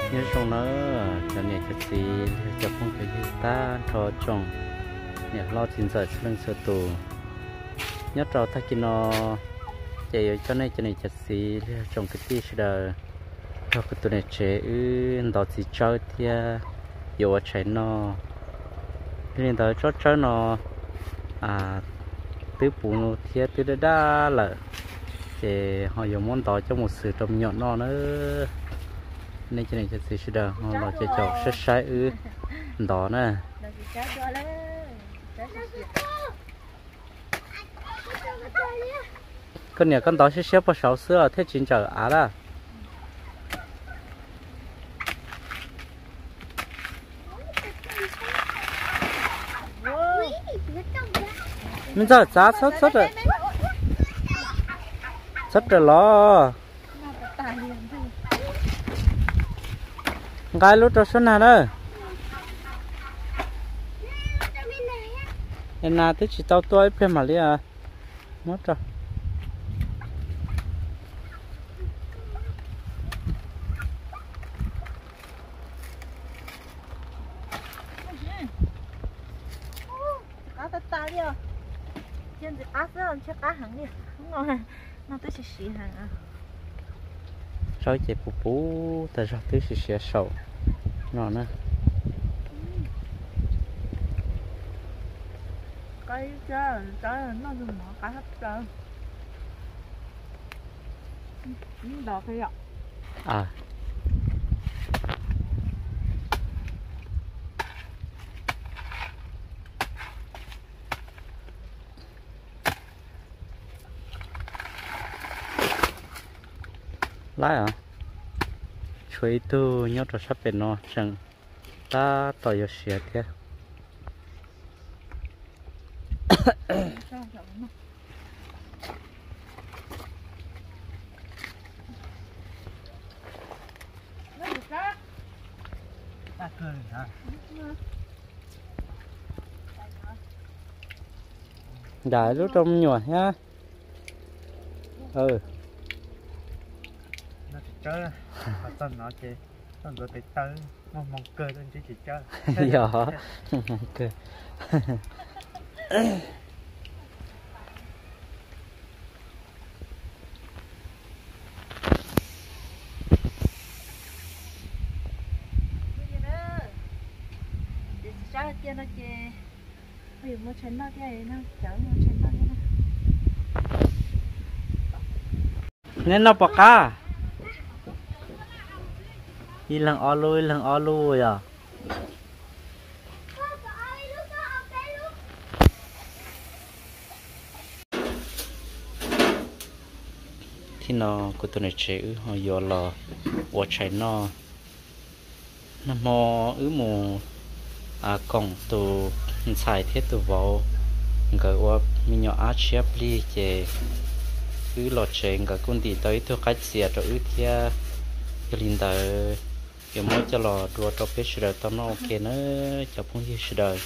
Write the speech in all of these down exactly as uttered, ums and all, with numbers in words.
nhớ trong nó cho nên cái gì cho phong cái gì ta thọ trong nhớ lo tin giờ lưng sơ tù nhớ trâu thay kia nó chạy cho nên cho nên cái gì trong cái tí sẽ cho cái tụi này chế ư đó chỉ chơi thì yêu chạy nó nên đó cho chơi nó à tứ phụ nó thì tứ đã đa là thì họ dùng món tỏi cho một sự trồng nhọn nó nữa nên cho nên cái gì đó họ là chơi trò sát sai ư đó nè con nhà con tỏi sẽ xếp vào sáu sữa thế chín chở á là mình giờ giá sốt sốt rồi sốt rồi lo cái lúc đó sốt nào đó em nào thì chỉ tao tôi phải mà đi à mất rồi ta đi à, hiện tại cá sấu ăn chắc cá hàng đi, không ngon, nó tới xì hàng à. Rồi chị bù bù, tại sao tới xì sầu, ngon nè. Cái cha, cái nó dùng nó cá hấp ra, đỏ cái ạ. À. Lái à? Chuối tu nhớ cho sắp bên nó chẳng ta tỏi yêu xịt thế. Đại lúc trong nhòa nhá. Ừ. Chơi à, tao nói chị, tao gọi tới tới, mong mong cơ lên chứ chị chơi. Dạ, cơ. Cháu kia nó chị, bây giờ mua chén nó kia nó cháu mua chén nó kia. Nên nó bạc à? Đi lần o lui lần o lui à? Thì nó của tụi này chế ư họ vô lò của trái nó nó mò ư mù à cổng tụ xài thiết tụ vào cái qua mình nhỏ ác xếp đi chế ư lọt chế cái con đi tới tôi cách xịt rồi ư thia cái linh đời cái mỗi cho lò đua cho biết sự đời tao nó ok nữa cho phong gì sự đời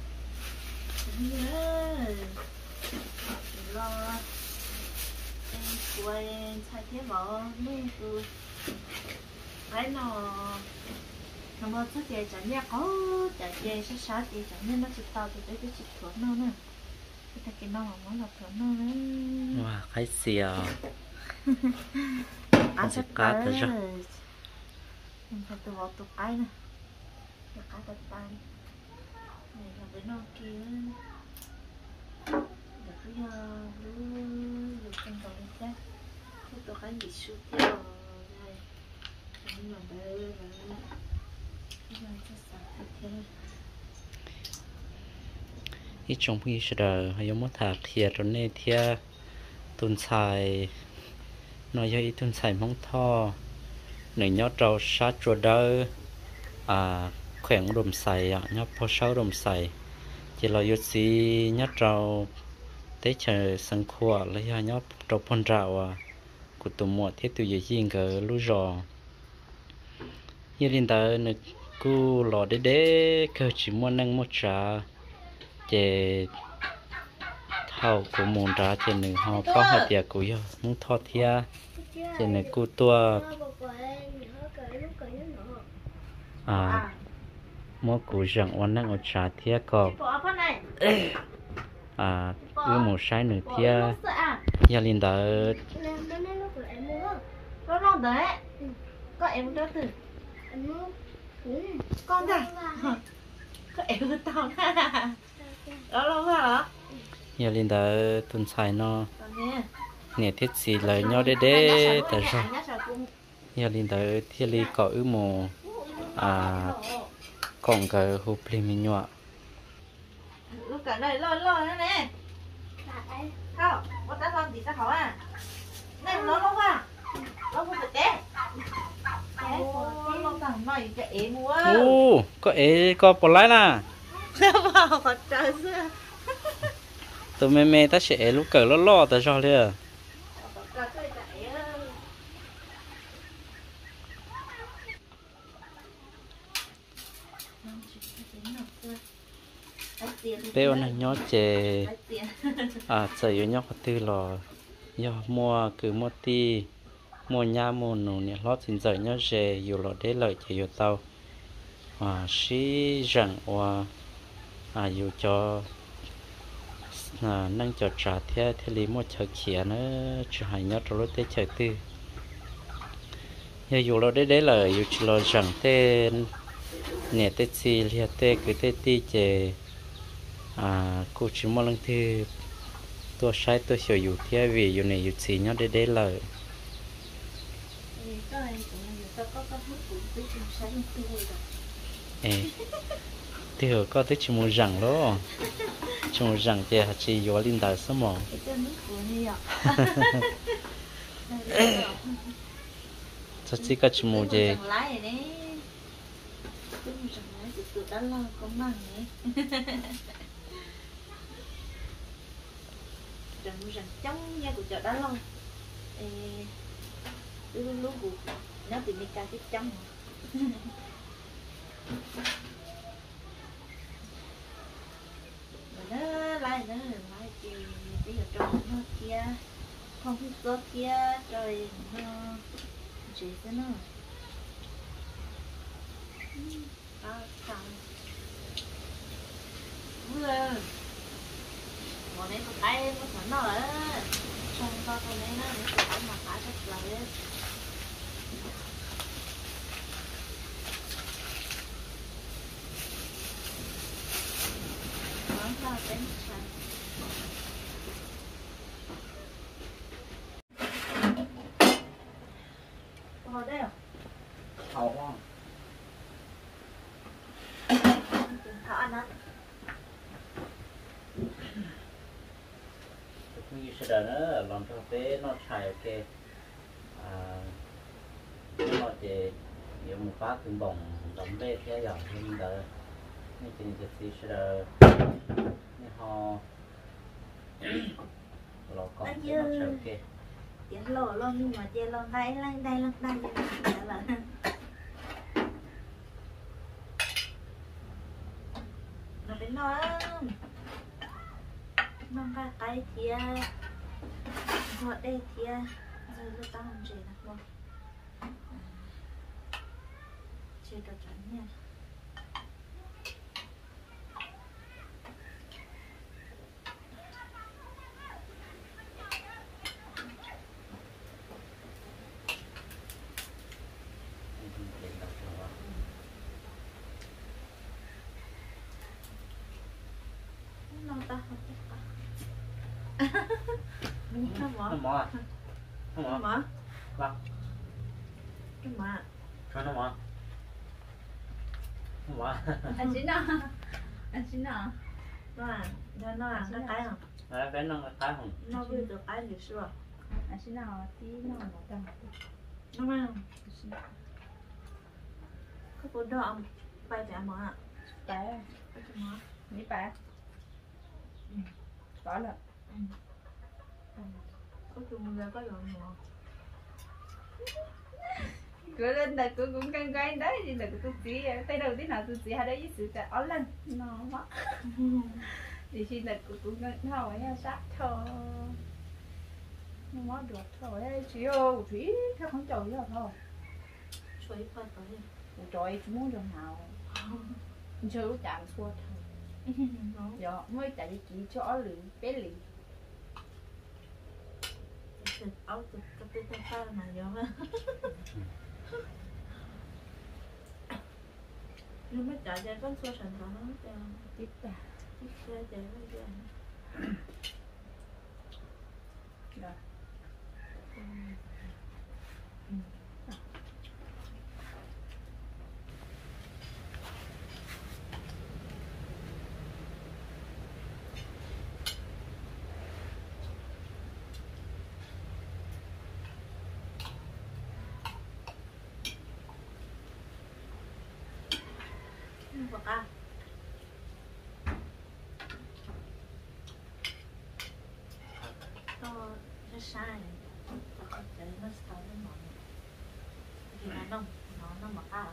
quay thay thế bỏ nuôi tôi cái nó nó mà xuất hiện chẳng nhẹ có chẳng nhẹ sát sát thì chẳng nhẹ nó chỉ tao thì tới cái chỉ thuốc nó nữa cái cái nó mà muốn là thuốc nó nữa wow cái gì à ăn sắp cá tới rồi mình phải từ bỏ tụt cái này được cá tụt tay này là với nó kia được cái được con tàu đi chết cái tụt cái bị sụt theo này nhưng mà đây là ít trong khi sự đời hay giống thà thiệt rồi nên thiệt tuần xài nói cho ít tuần xài mong tho nếu nhớ trâu sát chùa đỡ à khỏe đùm xài à nhớ po sáu đùm xài chỉ là yếu gì nhớ trâu tới chờ sân khua lấy nhớ trâu pon rào à của tụi mùa thiết tụi gì gì cái lúa giò như linh ta này cô lò đế đế cơ chỉ muốn nâng một trà để thao của môn trà trên này họ có hạt tiệt của yo muốn thọ thia trên này cô tua à mua củ rặngวันนั้นเอาชาเทียก็ bỏ phát này อ่าเอื้อหมูใช้หนึ่งเทีย sợ à ยาลินดา nó lo đấy có em đó từ con ra có em hơn tao đó lo ra hả ยาลินดาตุนชายเนาะ còn nè เนี่ยทิศสีเลยย่อเด้เด้แต่ชอบ nhá sợ cũng ยาลินดาเทียลีก็เอื้อหมูอ่ากล่องกับฮูปลิมิญวะ lúc cả này lo lo nữa nè không có ta lo gì ta hỏi à này nó lo qua lo qua được té lo cả này cái em mua โอ้ก็เอก็ปลดไล่น่ะ vào mặt trời xưa ตัวแม่แม่ถ้าเฉยลูกเกิดล่อๆแต่ชอบเลย cả cái chạy béo này nhót chè Lấy tiền. à trời ơi nhót tư lò do mua cứ mua ti mua nhà mua nụ nè lót xin giờ nhót chè dù lò để lợi chè dù tàu à xí rằng và à dù cho à năng cho trả theo theo lý mua chờ khía nữa cho hai nhót rồi tới chờ tư giờ dù lò để để lợi dù chỉ lò rằng tên nè tết xì liệt tết cứ tết ti chè à cô chỉ mong lần thứ tôi sai tôi hiểuอยู่ที่vìอยู่nàyอยู่สีnhau để để lời ê thì hiểu có tới chỉ muốn rằng đó chỉ muốn rằng thì hạt chỉ vô linh đạo sớm mỏ chắc chỉ có chỉ muốn gì rằng rằng chống nha của chợ đó luôn lúc lúc của nó thì mình ca cái chống mà nó lại nó lại thì bây giờ tròn nó kia không biết có kia rồi nó chỉ cái nó à thằng vừa bọn em có tay có sẵn nó ở xong con con ấy nó nó sẽ mà phá rất là lên nói ra tính sẵn có đây à? hậu không thở anh á như sẽ đợi nó làm cho tế nó xài ok à nó chỉ dùng một phát từng bồng đóng bê theo dòng nhưng đợi như thì dịch thì sẽ đợi như họ lò con thì nó sẽ ok chuyện lò lo nhưng mà chơi lo đây lăn đây lăn đây là nó phải nói nó cái cái thia họ đây thia rồi tôi tao không chơi được không chơi được chuẩn nha nó ta không không nó mở mỏ à không mỏ mở vâng cái mở cho nó mỏ không mỏ anh xin nào anh xin nào nó à nó nó à nó cái không đấy bé nó cái không nó bây giờ cái gì xưa anh xin nào tí nó nó tầm nó mà có bốn đỏ ông bay trả mở ạ cái bay trả mở ní bà có là có chung ra có dọn mở cứ lên là cứ cũng căng căng đấy thì là tôi chỉ tới đầu tí nào tôi chỉ hai đấy với sự cả áo lên nó mất thì khi là cũng cũng căng thôi ha sát thôi nó mất được thôi chỉ ô thủy theo không chầu nữa thôi chuối qua tới trời muốn rồi nào chơi lúc chạm thua thôi giờ mới tại chị cho lì bé lì áo từ cái tên tên ta mà nhớ mà nhưng mà trả giá con số sản phẩm nó cho tiếp ta tiếp ra trả nó cho rồi bạc à to nó sai và có thể nó sai nó mỏng thì nó đông nó nó bạc à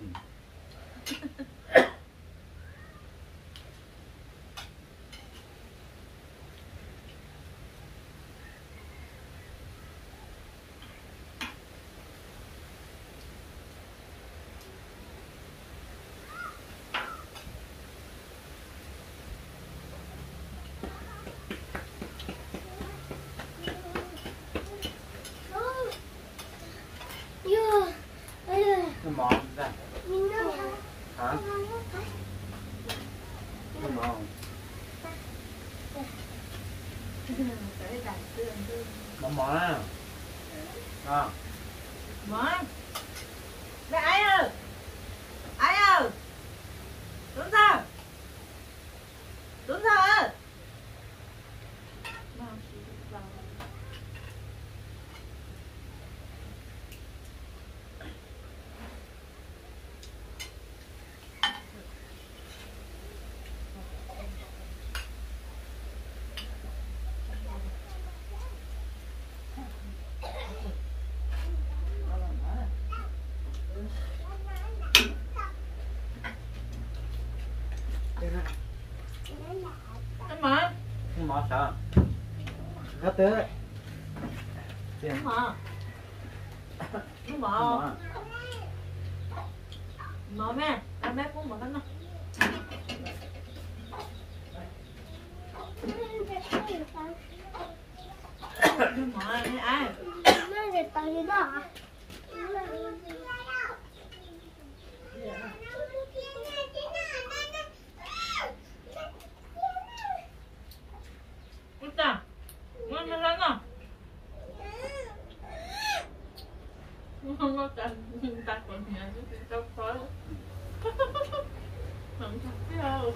Nó mòn ra. Hả? Nó mòn. cái đại tương tương Mòn mòn á. À. món đây ai ơi ai ơi đúng sao đúng sao em mà Nó mòn sao? Gấp tới. em mà em mà Mòn. mà mẹ em bé cũng mà nó em mà ai ai Uta, muốn nó lớn không? Không có cần ta còn nhà chứ thì đâu có không thật đâu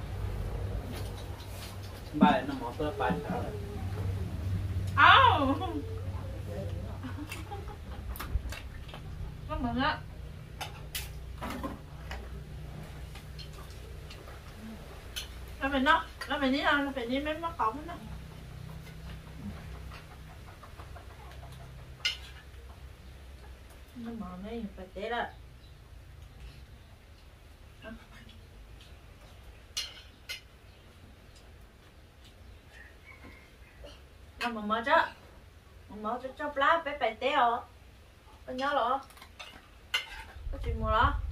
Bài nó mòn tới bài sao? áo có mừng á nó phải nó nó phải ní nó phải ní mấy mắt cổng đó nó mòn đấy phải té đó nó mà mở chứ mở cho cho lá phải phải té rồi có nhớ rồi có chuyện mùa đó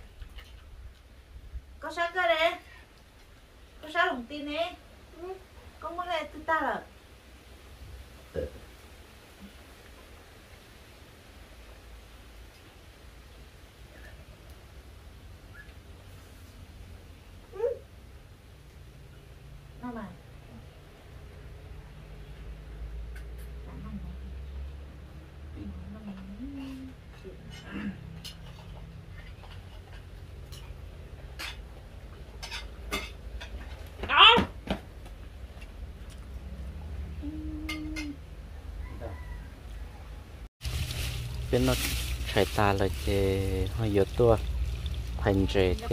có sáng ra đây có sáng lòng tin nè có muốn này từ ta là nó mà bên nó chạy ta là chế hơi yếu tua thành rễ tiếp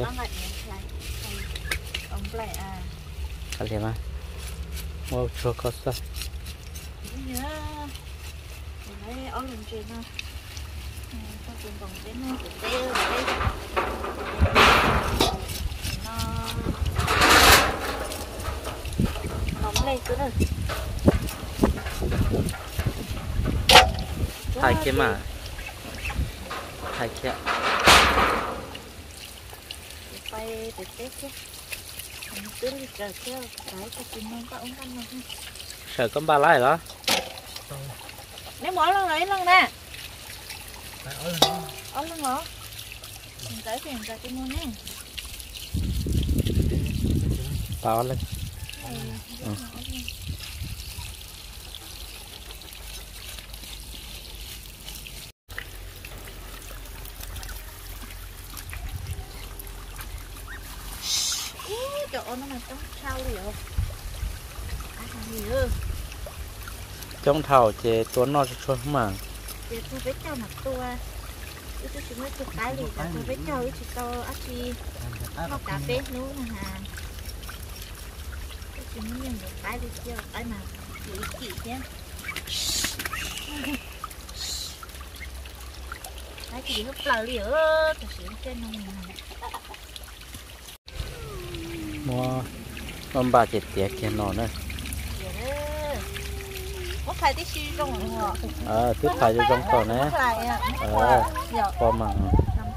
cái gì mà mua cho có sao nhớ lấy áo lồng trên nó có chuyện còn đến nó cũng té nó nóng lên cứ rồi hai cái mà hai cái tay để tết chứ mình cứ đi chờ chứ cái cho chúng nó có ống ăn mà sợ con ba lại đó nếu mỗi lần lấy lần nè Phải ở lên đó. ống lần hả mình tới thì mình ra cái mua nè to lên ừ. Trời ơi nó mà trống sao đi không ai làm gì ư trong thảo chế tuấn nó cho mà chị tôi biết cho mặt tôi tôi tôi chỉ mới chụp cái gì là tôi biết cho chị to ác chi nó cà phê nữa mà hà tôi chỉ muốn nhận được cái đi chưa cái nào chị chị nhé cái gì nó lờ đi ở tôi chỉ trên nó này mua con bà chết tiệt kia nó nữa có phải tí xí trong rồi hả? ờ tiếp phải cho trong cổ nữa ờ qua mặn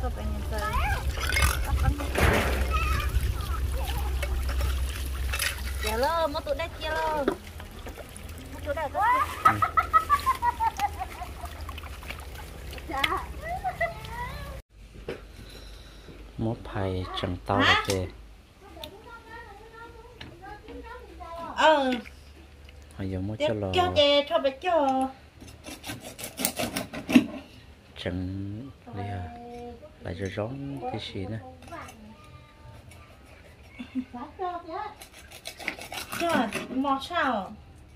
dạ lơ mất tụi đây kia lơ mất tụi đây mua phải chẳng tao là kì ờ hay giờ mua cho lò cho chè cho bé cho chẳng lìa lại cho giống tí xí nữa cho mò sao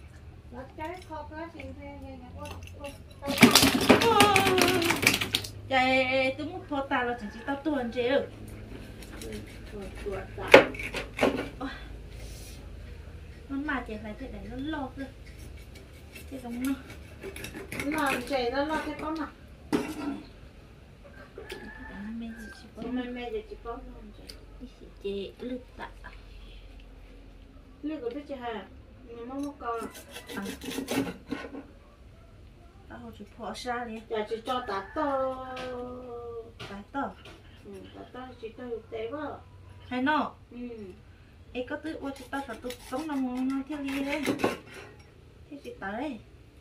chạy tôi muốn thua ta là chỉ tao tuần chứ nó mà chạy lại thế để nó lọt rồi thế giống nó làm chè nó lo cái con nào mẹ gì chỉ có mẹ mẹ giờ chỉ có làm chè chị lướt tạ lướt của tôi chè hà mẹ mong một con à tao chỉ bỏ xa đi giờ chỉ cho tá to cái to ừ tá to chỉ to được tế vợ hay nó ừ ấy có tự qua chỉ tao phải tụt sống nó nó theo đi đấy thế chị tới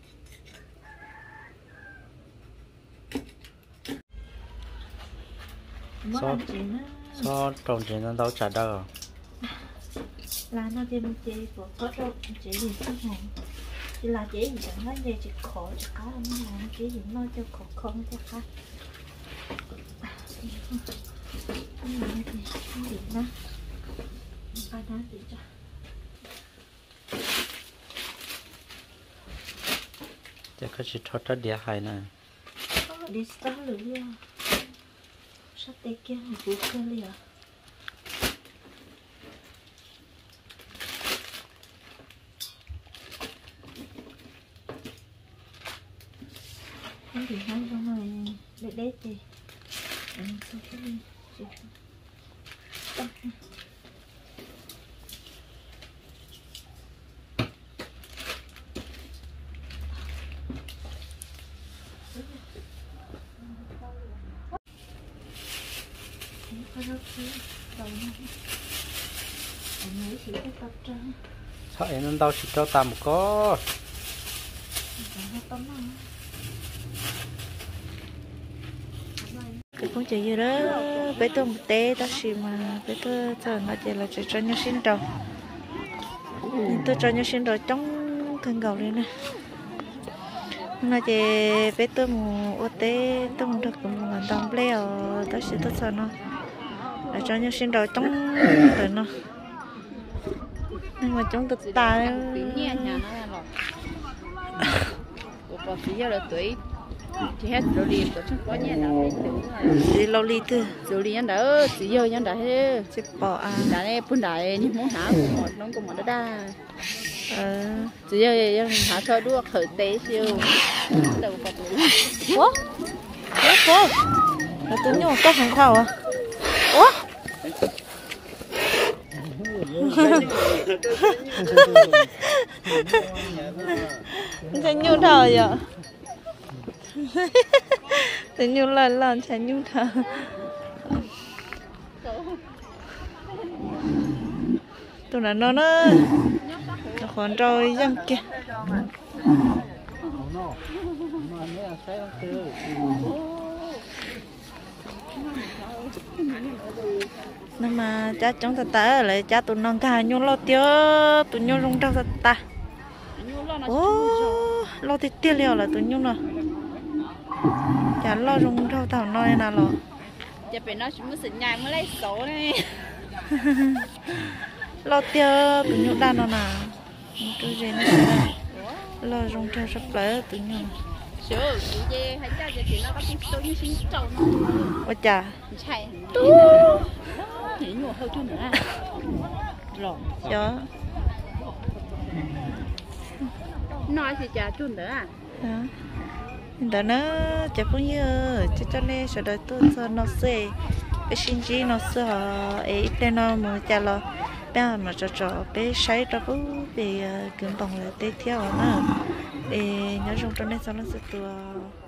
so so trồng chuyện nó đâu trả đâu là nó thêm chị của có đâu chị gì không hồn chỉ là chị gì chẳng nói gì chị khổ chỉ có là nó làm chị gì nói cho khổ không cho khác không làm gì không gì nữa phải nói gì cho chắc có chỉ thoát ra địa hay nè đi sao lửa sắp tới kia một vụ cơ lửa không thì hai con này để đấy thì mình sẽ cái gì sao em nó đâu chỉ cho ta một có cũng chỉ như đó bé tôi một té đó xí mà bé tôi giờ nó chỉ là chỉ cho nhau xin đầu tôi cho nhau xin đầu trong thân gạo này nè nó chỉ bé tôi một ô té tôi một được cũng một đồng leo đó xí tôi sợ nó là cho nhau xin đầu trong rồi nó nhưng mà trong thực tại nhẹ nhàng nó là chỉ giờ là tuổi chỉ hết rồi đi tổ chức có nhẹ nào đi lâu đi từ rồi đi nhân đỡ chỉ giờ nhân đỡ hết chỉ bỏ à đã này phun đại nhưng muốn hả một nó cũng một đa ờ chỉ giờ hả cho đua khởi tế siêu đầu cọc ủa ủa cô là tính nhung có hàng thầu à ủa thành nhung thầu vậy thành nhung lần lần thành nhung thầu tụi nó nó nó nó còn rồi dân kia nhưng mà cha chúng ta ta lại cha tụi non cả nhung lo tiêu tụi nhung rong rau ta ô lo thì tiêu liều là tụi nhung rồi cha lo rong rau thảo nói nào lo giờ phải nói chúng mình sinh nhai mới lấy số này lo tiêu tụi nhung đan nó nào tôi gì nó lo rong rau sắp lỡ tụi nhung sure chị về hay cha giờ chị nó có tiếng số như xin trâu nó ôi chà chạy thì nhiều hơn chút nữa rồi chó nói thì chả chút nữa à đó nó chả cũng như cho cho nên sau đó tôi cho nó sẽ cái sinh chi nó sẽ ấy bên nó mà chả lo bên mà cho cho bé sấy cho bố về kiếm bằng là tiếp theo nữa để nhớ trong cho nên sau nó sẽ tua